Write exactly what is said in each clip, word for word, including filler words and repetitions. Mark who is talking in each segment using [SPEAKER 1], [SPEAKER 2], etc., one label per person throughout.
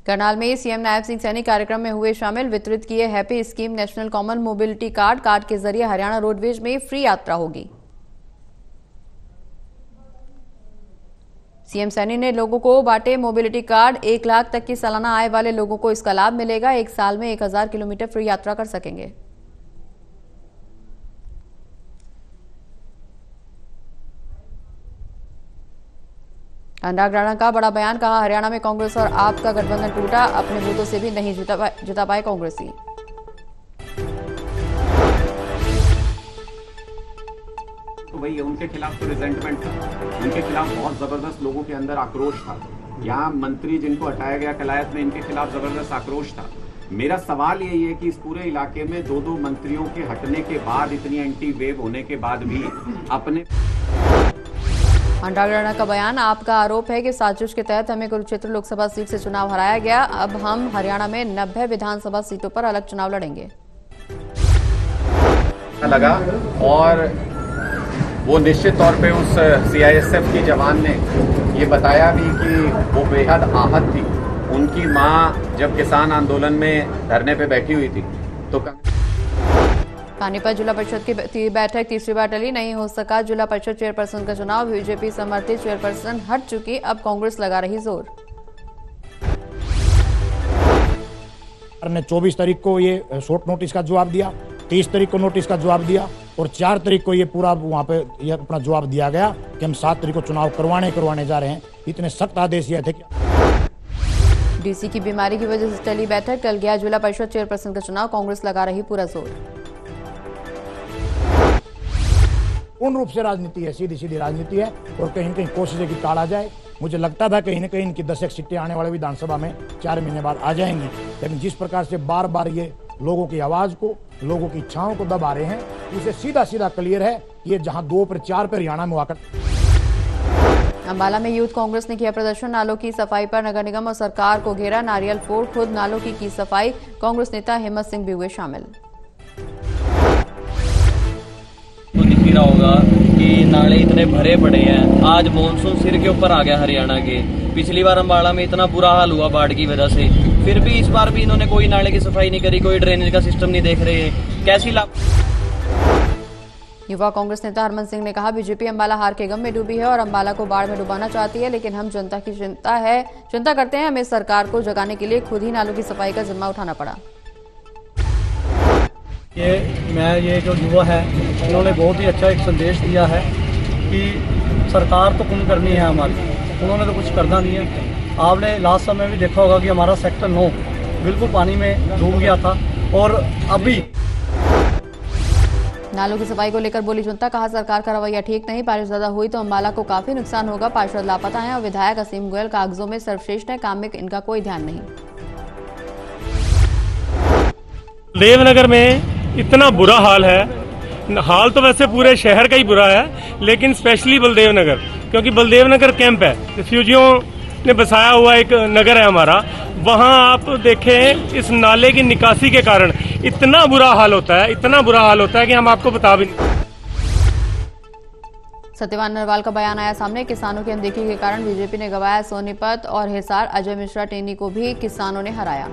[SPEAKER 1] करनाल में सीएम नायब सिंह सैनी कार्यक्रम में हुए शामिल, वितरित किए happy scheme national common mobility card. Card के जरिए हरियाणा रोडवेज में फ्री यात्रा होगी। सीएम सैनी ने लोगों को बांटे मोबिलिटी कार्ड। एक लाख तक की सालाना आय वाले लोगों को इसका लाभ मिलेगा। एक साल में एक हजार किलोमीटर फ्री यात्रा कर सकेंगे। अनुराग राणा का बड़ा बयान, कहा हरियाणा में कांग्रेस और आप का गठबंधन टूटा, अपने वोटों से भी नहीं जिता जिता पाए कांग्रेसी।
[SPEAKER 2] तो वही उनके खिलाफ तो रिजेंटमेंट था, उनके खिलाफ बहुत जबरदस्त लोगों के अंदर आक्रोश था। यहाँ मंत्री जिनको हटाया गया कलायत में, इनके खिलाफ जबरदस्त आक्रोश था। मेरा सवाल यही है कि इस पूरे इलाके में दो दो मंत्रियों के हटने के बाद, इतनी एंटी वेव होने के बाद भी अपने।
[SPEAKER 1] अनुराग राणा का बयान, आपका आरोप है कि साजिश के तहत हमें कुरुक्षेत्र लोकसभा सीट से चुनाव हराया गया। अब हम हरियाणा में नब्बे विधानसभा सीटों पर अलग चुनाव लड़ेंगे।
[SPEAKER 2] लगा और वो निश्चित तौर पे उस सीआईएसएफ की जवान ने ये बताया भी कि वो बेहद आहत थी। उनकी मां जब किसान आंदोलन में धरने पे बैठी हुई थी तो
[SPEAKER 1] पानीपत जिला परिषद की बैठक तीसरी बार टली, नहीं हो सका जिला परिषद चेयरपर्सन का चुनाव। बीजेपी समर्थित चेयरपर्सन हट चुकी, अब कांग्रेस लगा रही जोर।
[SPEAKER 3] ने चौबीस तारीख को ये शॉर्ट नोटिस का जवाब दिया, तीस तारीख को नोटिस का जवाब दिया और चार तारीख को ये पूरा वहां पे ये अपना जवाब दिया गया कि हम सात तारीख को चुनाव करवाने करवाने जा रहे हैं। इतने सख्त आदेश ये थे।
[SPEAKER 1] डीसी की बीमारी की वजह से टली बैठक, टल गया जिला परिषद चेयरपर्सन का चुनाव। कांग्रेस लगा रही पूरा जोर।
[SPEAKER 3] पूर्ण रूप से राजनीति है, सीधी सीधी राजनीति है और कहीं कहीं कोशिश है कि टाला जाए। मुझे लगता था कहीं न कहीं इनकी दस एक सीटें आने वाले विधानसभा में चार महीने बाद आ जाएंगी, लेकिन जिस प्रकार से बार बार ये लोगों की आवाज को, लोगों की इच्छाओं को दबा रहे हैं, उसे सीधा सीधा क्लियर है ये जहां दो पर चार पर हरियाणा में आकर।
[SPEAKER 1] अंबाला में यूथ कांग्रेस ने किया प्रदर्शन, नालों की सफाई पर नगर निगम और सरकार को घेरा। नारियल फोड़, खुद नालों की की सफाई। कांग्रेस नेता हिम्मत सिंह भी हुए शामिल।
[SPEAKER 4] तो दिख ही रहा होगा कि नाले इतने भरे पड़े हैं। आज मॉनसून सिर के ऊपर आ गया हरियाणा के। पिछली बार अंबाला में इतना बुरा हाल हुआ बाढ़ की वजह से, फिर भी इस बार भी इन्होंने कोई नाले की सफाई नहीं करी, कोई ड्रेनेज का सिस्टम नहीं देख रहे। कैसी लाभ।
[SPEAKER 1] युवा कांग्रेस नेता हरमन सिंह ने कहा, बीजेपी अंबाला हार के गम में डूबी है और अंबाला को बाढ़ में डुबाना चाहती है, लेकिन हम जनता की चिंता है चिंता करते हैं। हमें सरकार को जगाने के लिए खुद ही नालों की सफाई का जिम्मा उठाना पड़ा।
[SPEAKER 5] ये मैं ये जो युवा है उन्होंने बहुत ही अच्छा एक संदेश दिया है कि सरकार तो कम करनी है हमारी, उन्होंने तो कुछ करना नहीं है। आपने लास्ट समय भी देखा होगा कि हमारा सेक्टर नौ बिल्कुल पानी में डूब गया था और अभी
[SPEAKER 1] नालों की सफाई को लेकर बोली जनता, कहा सरकार का रवैया ठीक नहीं। बारिश ज्यादा हुई तो अंबाला को काफी नुकसान होगा। पार्षद लापता हैं और विधायक असीम गोयल कागजों में सर्वश्रेष्ठ है, काम में इनका कोई ध्यान नहीं।
[SPEAKER 6] देवनगर में इतना बुरा हाल है, हाल तो वैसे पूरे शहर का ही बुरा है, लेकिन स्पेशली बलदेव नगर, क्योंकि बलदेव नगर कैंप है, रिफ्यूजियों ने बसाया हुआ एक नगर है हमारा। वहां आप देखें इस नाले की निकासी के कारण इतना बुरा हाल होता है, इतना बुरा हाल होता है कि हम आपको बता भी नहीं।
[SPEAKER 1] सत्यवान नरवाल का बयान आया सामने, किसानों की अनदेखी के कारण बीजेपी ने गंवाया सोनीपत और हिसार। अजय मिश्रा टेनी को भी किसानों ने हराया।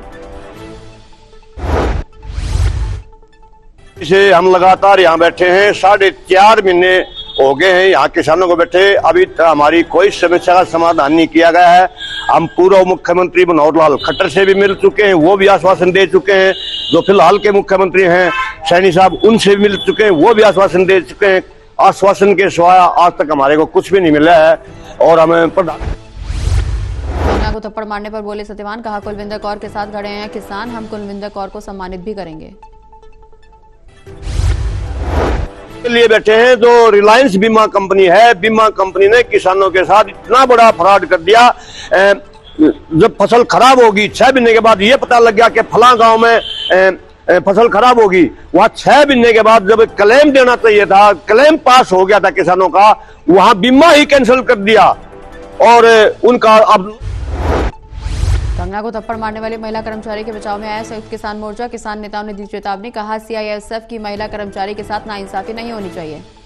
[SPEAKER 7] इसे हम लगातार यहाँ बैठे हैं, साढ़े चार महीने हो गए हैं यहाँ किसानों को बैठे। अभी तक हमारी कोई समस्या का समाधान नहीं किया गया है। हम पूर्व मुख्यमंत्री मनोहर लाल खट्टर से भी मिल चुके हैं, वो भी आश्वासन दे चुके हैं। जो फिलहाल के मुख्यमंत्री हैं सैनी साहब, उनसे भी मिल चुके हैं, वो भी आश्वासन दे चुके हैं। आश्वासन के सिवाय आज तक हमारे को कुछ भी नहीं मिला है और हमें
[SPEAKER 1] को थप्पड़ मारने पर बोले सत्यवान, कहा कुलविंदर कौर के साथ खड़े हैं किसान, हम कुलविंदर कौर को सम्मानित भी करेंगे।
[SPEAKER 7] लिए बैठे हैं जो रिलायंस बीमा कंपनी है, बीमा कंपनी ने किसानों के साथ इतना बड़ा फ्रॉड कर दिया। जब फसल खराब होगी छह महीने के बाद ये पता लग गया कि फला गांव में फसल खराब होगी, वहां छह महीने के बाद जब क्लेम देना चाहिए था, क्लेम पास हो गया था किसानों का, वहां बीमा ही कैंसिल कर दिया और उनका अब।
[SPEAKER 1] कंगना को थप्पड़ मारने वाली महिला कर्मचारी के बचाव में आया संयुक्त किसान मोर्चा। किसान नेताओं ने दी चेतावनी, कहा सीआईएसएफ की महिला कर्मचारी के साथ नाइंसाफी नहीं होनी चाहिए।